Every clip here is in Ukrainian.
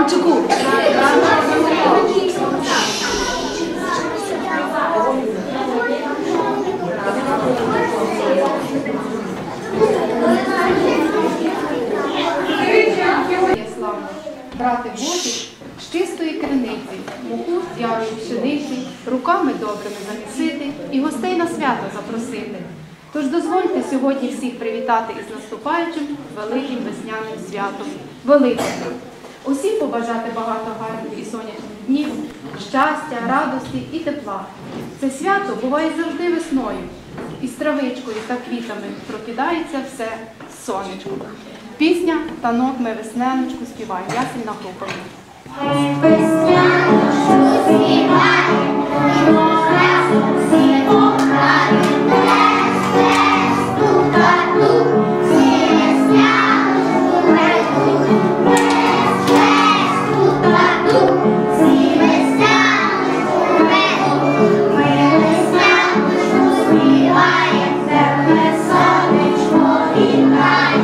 Ромчику. Брати воду з чистої криниці, муку з ярої пшениці, руками добрими замісити і гостей на свято запросити. Тож дозвольте сьогодні всіх привітати із наступаючим великим весняним святом – Великоднем. Усім побажати багато гарних і сонячних днів, щастя, радості і тепла. Це свято буває завжди весною. Із травичкою та квітами прокидається все сонечко. Пісня «Танок ми весняночку» співаємо. Ясельна група. Весняночку співаємо, разом всі пограємо, ту-та-ту, всі весняночку ведуть, ту-та-ту, всі весняночку ведуть, ми весняночку співаємо, тепле сонечко вітає.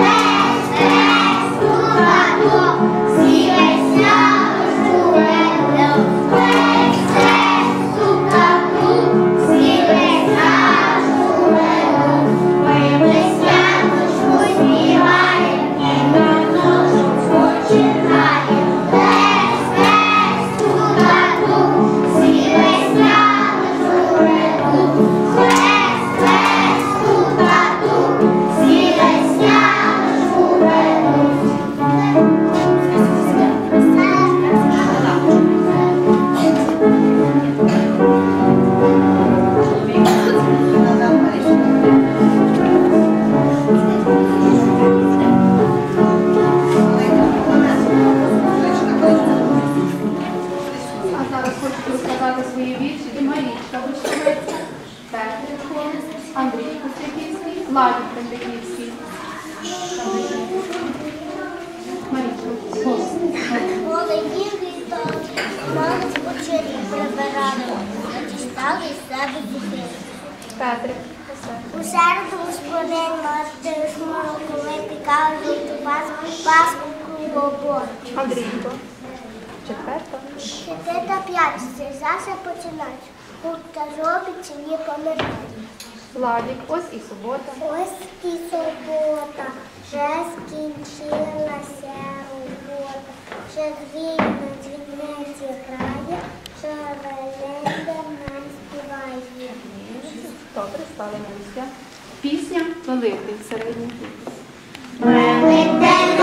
У середу Господень мати смолку випікав жовту паску колобок. Андрійко. Четверта. Четверта п'ятниця. Завтра починають. Гурта зробить, не помирають. Владик. Ось і субота. Ось і субота. Вже скінчилася робота. Ще дві на дзвіниці грає, що Великдень нам співає. Добре, стали на місця. Пісня «Великдень» середній кількість. Великдень,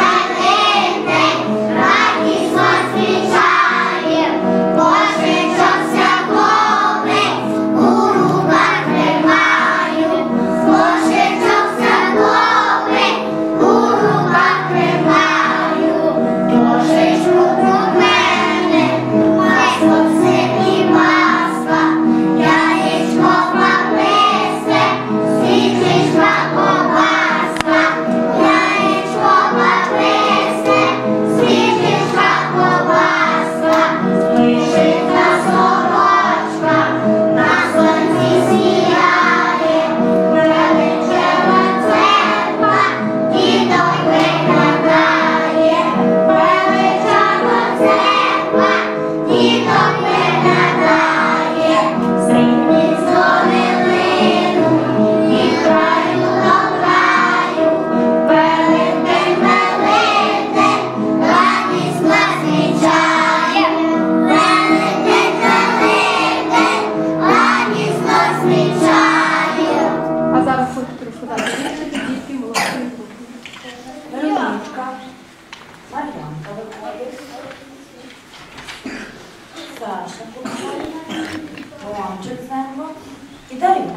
Великдень, радість зустрічає, Божичок святковий у руках тримаю, Божичок святковий у руках тримаю, Божичку про мене, майстер сир і масло, яєчко паписне, свічечка ковбаска, яєчко паписне, свічечка ковбаска, вишита сорочка, на сонці сіяє, величева церква, діток виглядає, величева церква, діток виглядає, срібні зорилину, від краю до краю, Великдень, Великдень, радість нас вічає, Великдень, Великдень, радість нас вічає. А зараз хочу розказати віршики дітки молодшої групи. Вероничка, Мар'янка виходить, Саша Кухарина, Ромчик Земло і Даринка.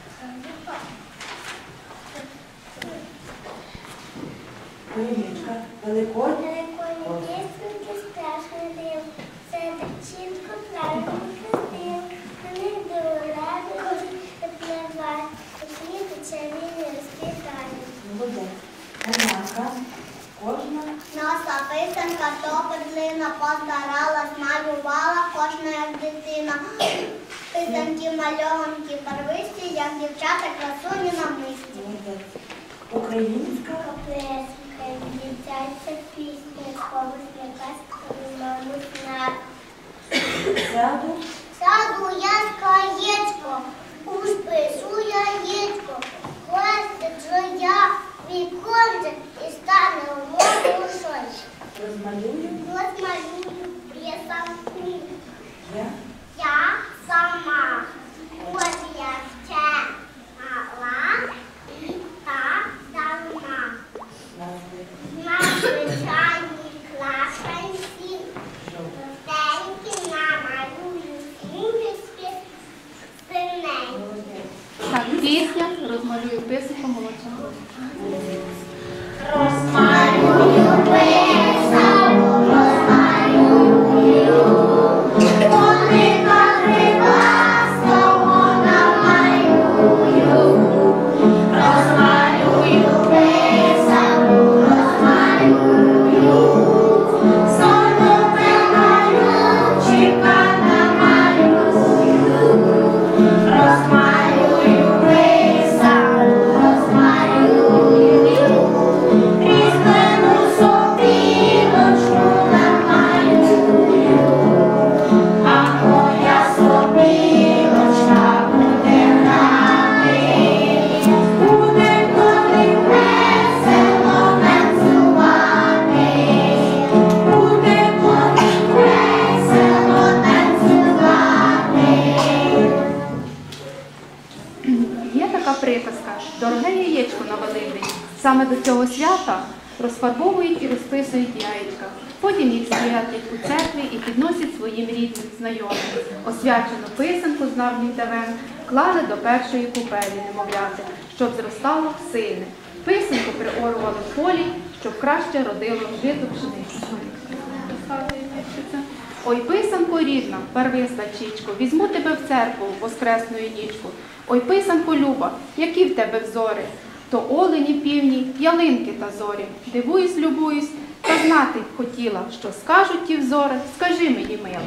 Вероничка, Великодня. Дівчинки страшний див, це так чітко правильно красив, вони до радості впливають, світи чарівні розквітають. Молодець. Мар'янка, кожна. Носа писанка, топодлина, постаралась, малювала кожна як дитина. Писанки мальованки, барвисті, як дівчата, красуні на мисті. Молодець. Українська. Коплесенька, дівчача пісня, колись якась сяду, Сяду я з краєчко, успишу яєчко, хвостить я віконце і стане у мою сонце. розмалюю Розмалюю писанку. я, Я сама. Ось я ще мала і та давна. назви На звичайній класенці жовтенькі намалюю сім'ї синенькі. молодець. Так, пісня розмалюю писанку молодша. Розмалюю писанку, розмалюю, коника кривастого намалюю. Розмалюю писанку, розмалюю, сонного любчика намалюю. Розмалюю писанку, розмалюю, різьблену сопілочку намалюю, а моя сопілочка буде грати, буде коли весело танцювати, буде коли весело танцювати. Є така приказка «Дороге яєчко на Великдень». Саме до цього свята розфарбовують і розписують яєчка. Потім їх святять у церкві і підносять своїм рідним знайомим. Освячену писанку з нарнів давен клали до першої купелі немовляти, щоб зростало сильне. Писанку приорували в полі, щоб краще родило жито пшеницю. Ой, писанко рідна, барвиста чічко, візьму тебе в церкву в воскресною нічку. Ой, писанко люба, які в тебе взори, то олені півні, ялинки та зорі. Дивуюсь, любуюсь, та знати хотіла, що скажуть ті взори, скажи мені, мила.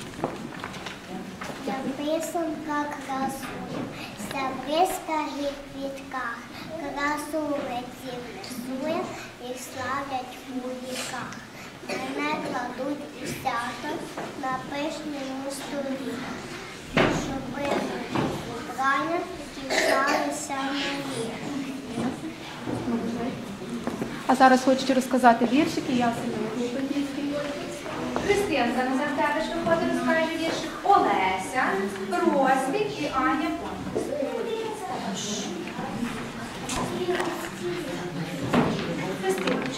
Я писанка красує, стебриська і в квітках, красу летів несує, їх славлять у віках. Мене кладуть у свято на пишному столі, щоб зібрання дівчалися мені. А зараз хочуть розказати віршики, я собі групи. Христинка Назартевич виходить, розкаже віршик. Олеся, Розмік і Аня Понтус. Христиночка.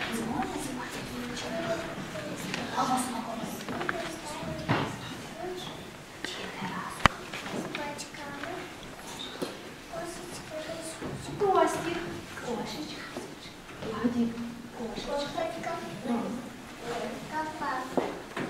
Костік. Кошечка. Кошечка, капа,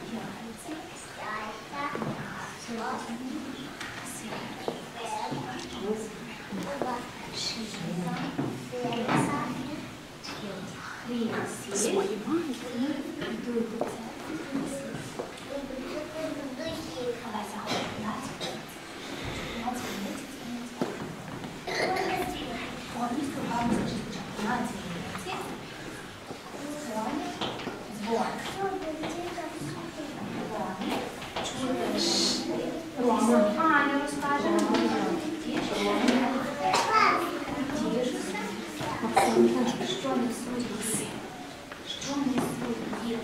Аня розкаже. Що несуть ліси? Що несуть діти?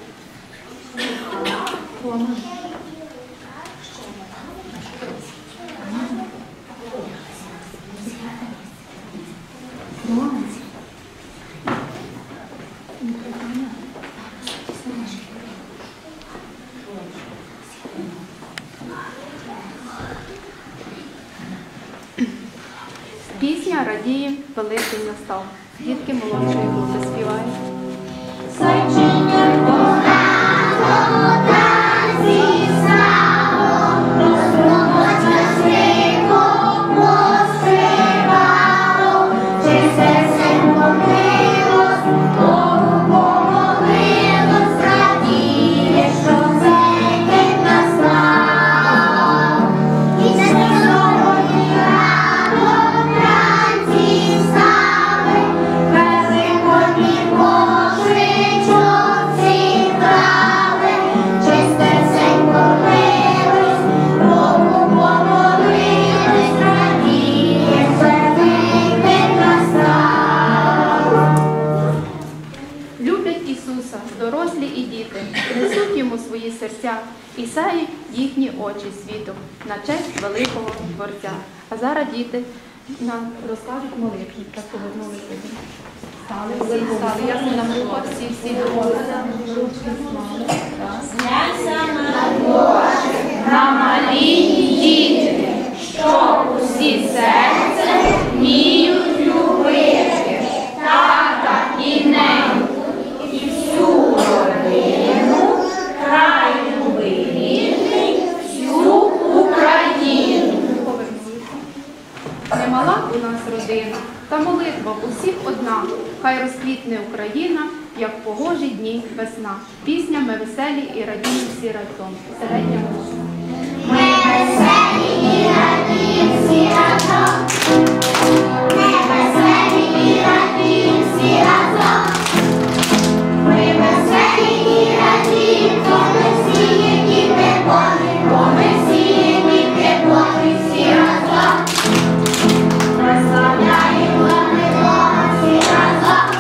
Пісня радіє, Великдень настав. Дітки молодшої групи співають. Зайчиня погано танці стало, розтрубочка стрибом поспівало, чи серденько милось, Богу помолилось, радіє, що цей день настав. І сьогодні рано вранці встали, Великодні Ісуса дорослі і діти, несуть йому свої серця і сяють їхні очі світом на честь великого Творця. А зараз діти нам розкажуть молитву. Так повернулися. Стали, всі стали. Я на групах, всі домовилися. Ручки слали. На малій діти, щоб усі серце вміють любити, тата і неньку, і всю родину, край любий рідний, всю Україну. Немала у нас родина, та молитва усіх одна, хай розквітне Україна, як в погожі дні весна. Пісня «Ми веселі і радіємо всі разом». Середня мова. Ми веселі і радіємо всі разом. Ми веселі і радіємо всі разом. Ми веселі і радіємо, бо ми всі є діти Божі, бо ми всі є діти Божі всі разом. Прославляємо ми Бога всі разом.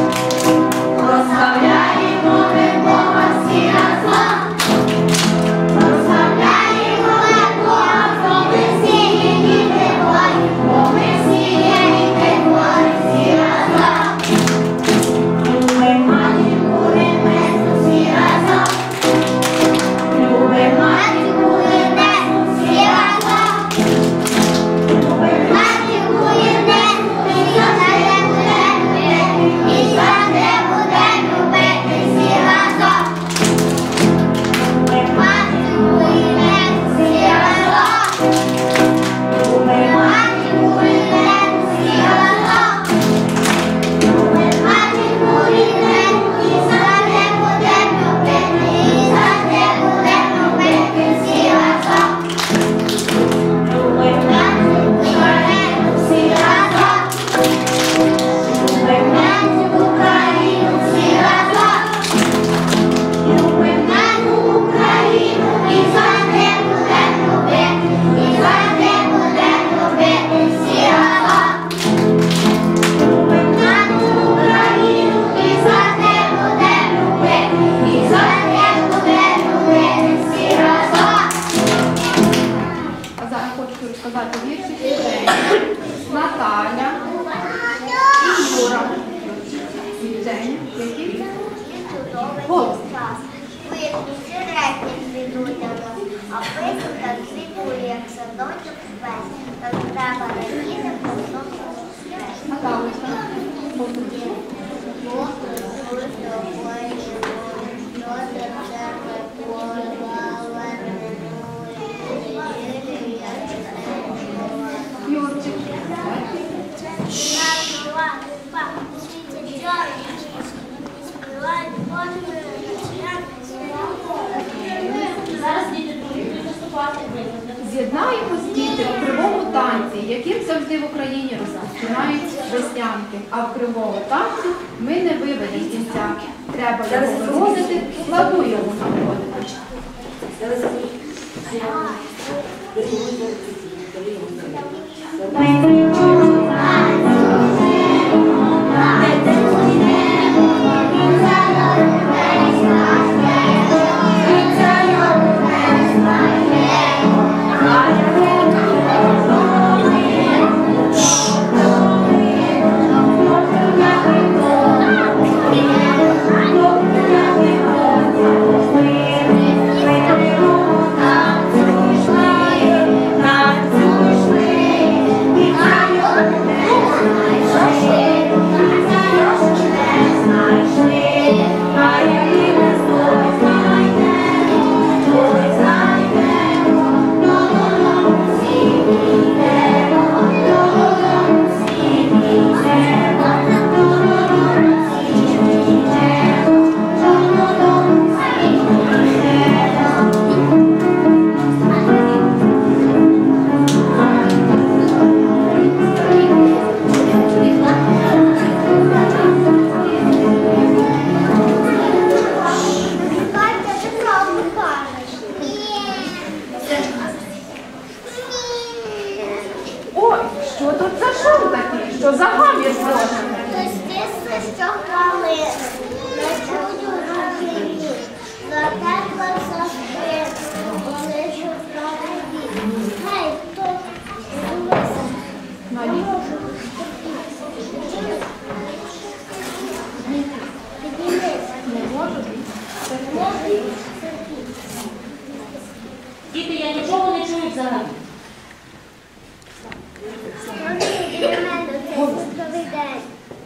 Прославляємо ми Бога всі разом. Прославляємо ми Бога, бо ми всі є діти Божі, бо ми всі є діти Божі всі разом. Любимо матінку небесну всі разом. Любимо матінку небесну всі разом. Любимо матінку небесну, і завжди будемо любити, і завжди будемо любити всі разом. Любимо матінку небесну всі разом. Любимо матінку небесну всі разом. Любимо матінку небесну, і завжди будемо любити, і завжди будемо любити всі разом. Любимо матінку Україну всі разом. Любимо матінку Україну всі разом. Любимо матінку Україну, і завжди будемо любити, і завжди будемо любити всі разом. Любимо матінку Україну, і завжди будемо любити, і завжди будемо любити всі разом. А зараз хочу розказати вірші. Наталя і Юра. Женя, які? Голос. Виключи реки звідулями, а писанка цвітує, як садочок весь. Так треба радіти, бо сонце свет. Наталочка. Юрчик. З'єднаємось, діти, у кривому танці, яким завжди в Україні розпочинають веснянки. А в кривому танцю ми не виведемо кінця. Треба його виводити, складу його наводити. Танцюй, взагалі. Для мене це святковий день.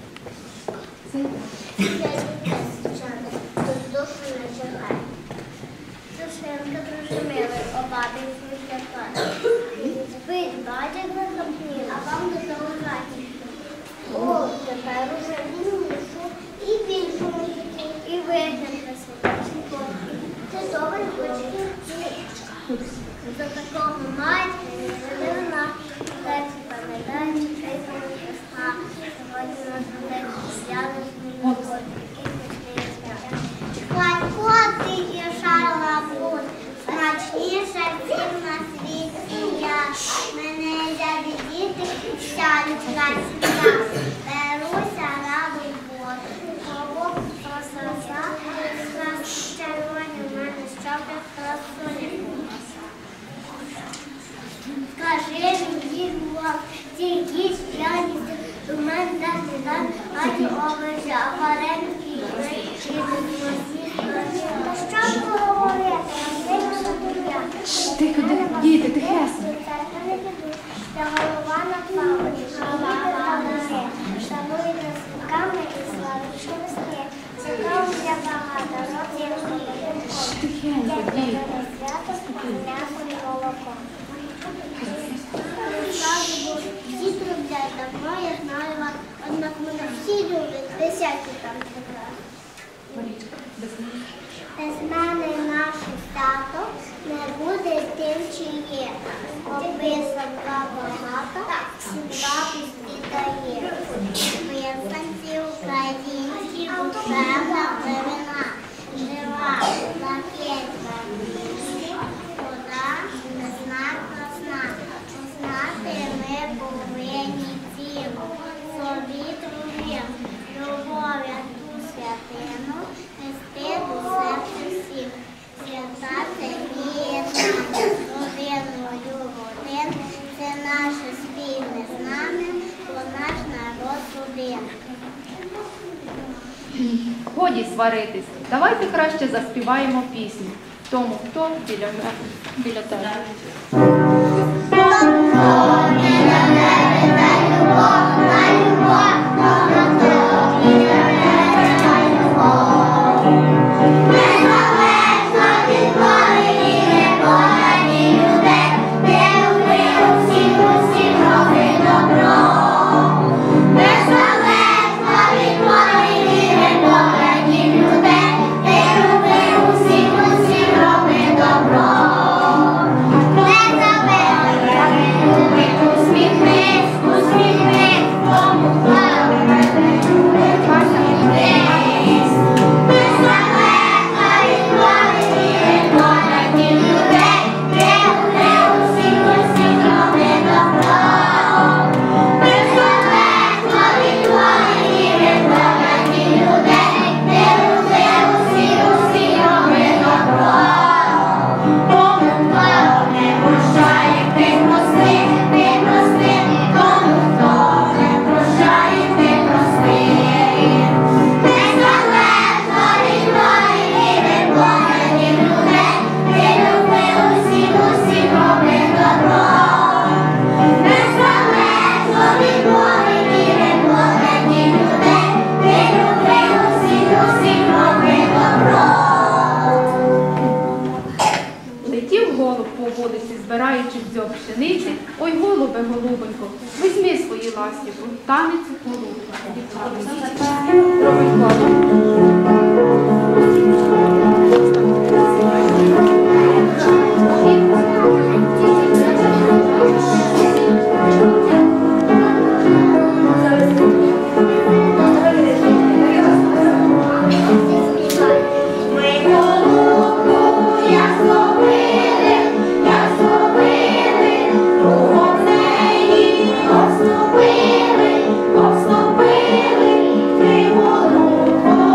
Я люблю сучати, тут душу не чекай. Душенька дуже милий, обабі світлята. Спить, батьок захопніла, а вам до того хаті. О, тепер уже більшу і більшу, і вигляд на святочку. Це добре хоче. За такого матір не вона. Серці пам'ятає, чекай свого Христа. Сьогодні нас буде свято з ним і пішли свято. Коти і шалабут, смачніше всіх на світі я. Мене взяли діти, щалючка сім'я. Беруся раду бот, кого красота, червоні в мене щоки красуні. Скажи мені, тільки щастя, у мене дати дан, ані овочі, а вареники і усі скажи. Та що говорити? Тихо, діти, тихесно. Та голова на плаві, голова на ноги. Шануйте святками і славичні весни. Святками для багато, років і Тихенько, діти. свято з м'ясом і молоком. Всі люблять давно, я знаю вас, однак мене всі люблять, десятки там прекрасно. Без мене наше свято не буде тим, чи є. Описанка багата, сім'я пусті дає. Писанці українські, душевна племена. Жива, лакетка, вода, весна, красна. Знати ми повинні цілу, собі другим, любов'я ту святину, нести до серця всіх. Свята це єднання, родиною родин, це наше спільне знам'я, бо наш народ один. Годі сваритись. Давайте краще заспіваємо пісню. Тому, хто біля тебе. збираючи дзьоб пшениці, ой, голубе, голубонько, візьми свої ластівку, танець голубка. Робить Обступили, три голубки.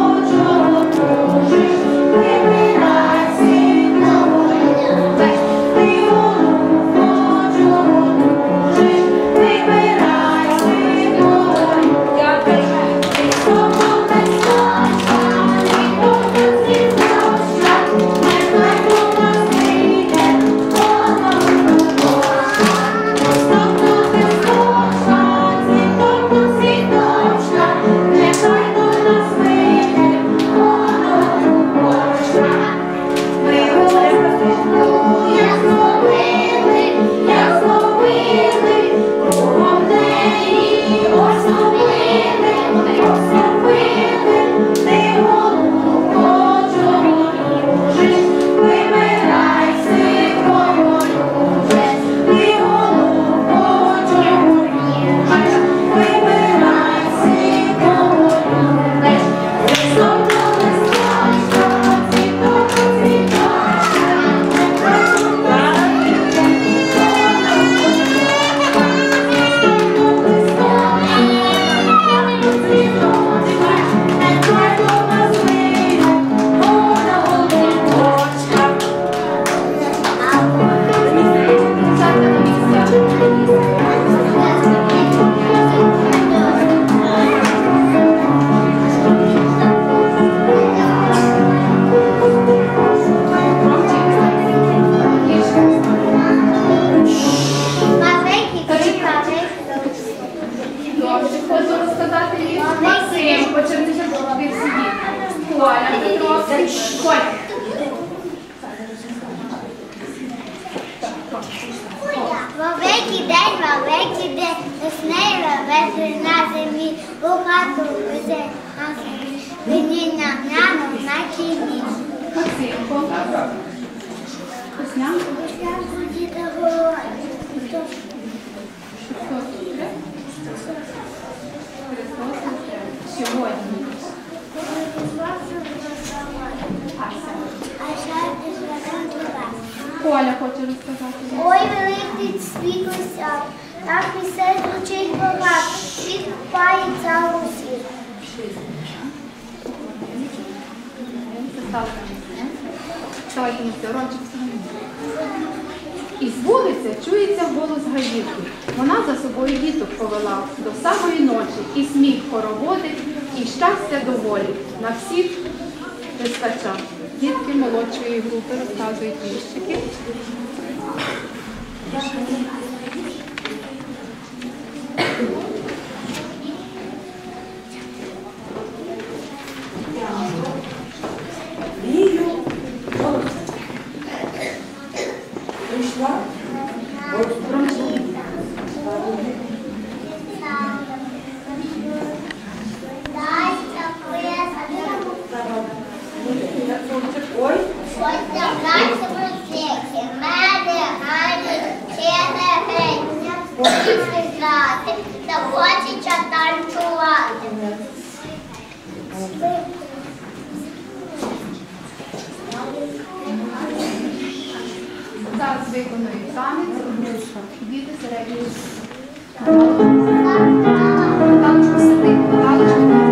Коля Петровський. Коля. Великий день, веснею веселі на землі, у хату везе на землі, мені нам на кіні. Максимко. Веснянко. Діти говорять. Христос сьогодні. Коля хоче розказати. Ой, великий світло сяд, так пісень звучить багато, світ купає цілу світ. Давайте ми Ромчик. Із вулиці чується голос гаївки. Вона за собою діток повела до самої ночі, і сміх хороводить, і щастя доволі. На всіх вистача. Дітки молодшої групи розказують віршики. Вію. Прийшла. Ой. Ось забраться в розсіки, меди, гані, чини, геть, хочеться грати, та хочеться танцювати. Зараз виконують танець, діти середньої. Галочку сиди, Галочку.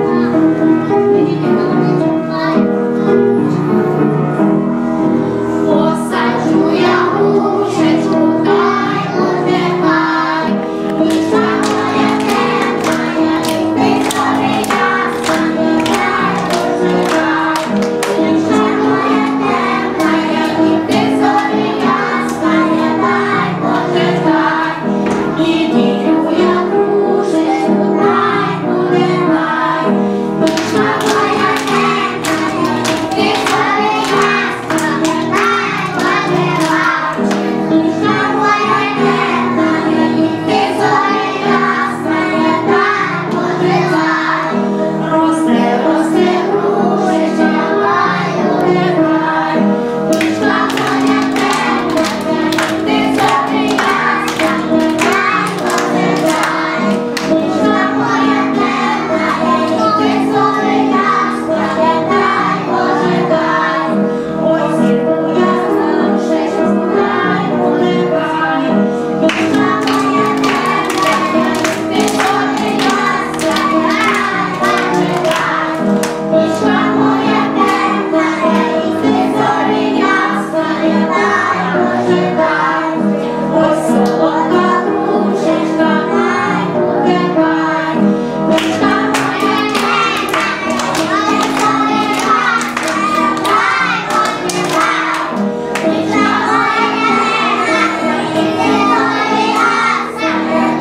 Посаджу я грушечку, дай подихай, душа моя темна, ти зорі ясна, дай доживай. Душа моя темна, ти зорі ясна, дай подихай. І дію я грушечку, дай подихай. Душа моя темна, ти зорі ясна, дай подихай. Душа моя темна, ти зорі ясна, дай подихай. Росте, росте грушечка, дай подихай. Душа моя темна, ти зорі ясна, дай подихай. Душа моя темна, ти зорі ясна, дай подихай. Ось і моя грушечку, дай подихай. Душа моя темна, ти зорі ясна, дай подихай. Душа моя темна, ти зорі ясна, дай подихай. Ось солодка грушечка, дай подихай. Душа моя темна, ти зорі ясна, дай подихай. Душа моя темна, ти зорі ясна,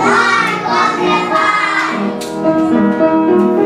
дай подихай.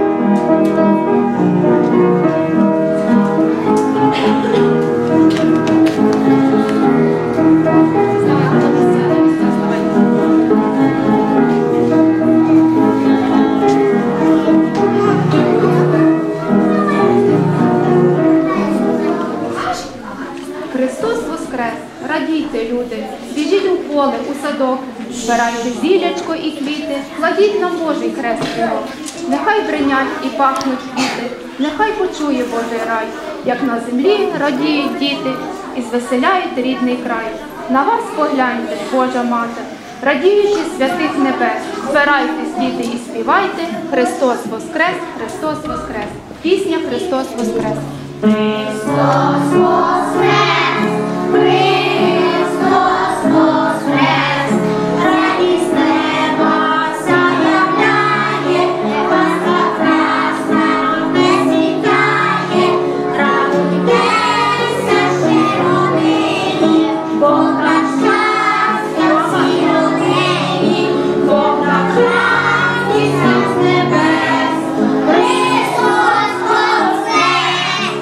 Христос воскрес! Радійте, люди! Біжіть у поле, у садок, збирайте зілячко і квіти, кладіть на Божий хрест його. Нехай бринять і пахнуть квіти, нехай почує Божий рай, як на землі радіють діти і звеселяють рідний край. На вас погляньте, Божа Мати, радіючи святих небес, збирайтесь, діти, і співайте, Христос воскрес, Христос воскрес. Пісня «Христос воскрес». Христос воскрес, Христос воскрес, радість неба заявляє, Пасха красна не сідає, радуйтеся щиро нині, Бог дав щастя всій родині, Бог дав радість з небес. Христос воскрес!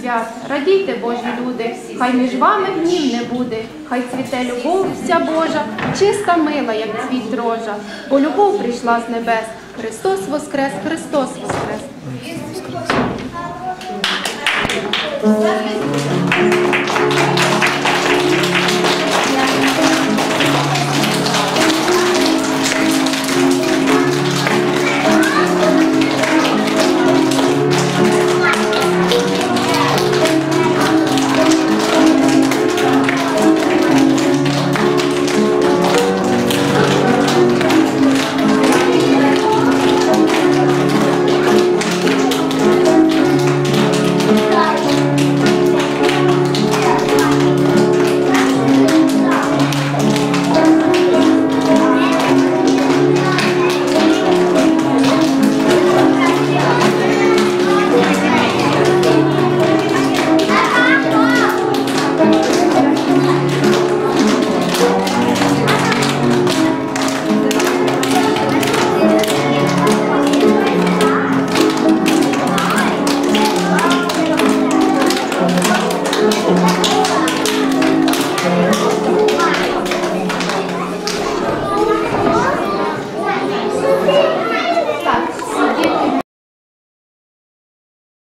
свят, радійте, Божі люди, хай між вами гнів не буде, хай цвіте любов вся Божа, чиста, мила, як цвіт рожа, бо любов прийшла з небес. Христос воскрес, Христос воскрес. Thank you.